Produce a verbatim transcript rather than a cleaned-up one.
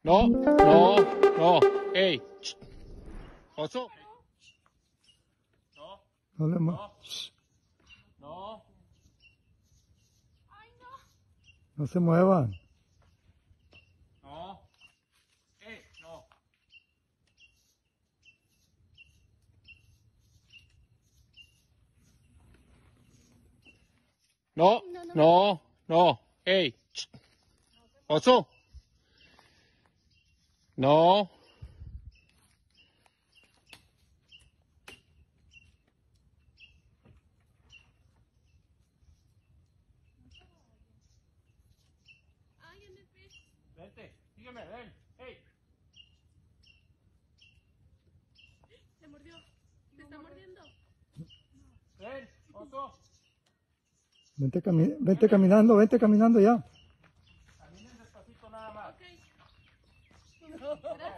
No, no, no. Ey. Shh. Oso. No, No le mu- no. No. no se muevan. No. Ey, no. No, no, no. Ey. Shh. Oso. No. Vente, sígueme, ven. Ey. Se mordió. ¿Te está mordiendo? Ven, oso. Vente, cami- vente caminando, vente caminando ya. Caminen despacito nada más. Ok. Gracias.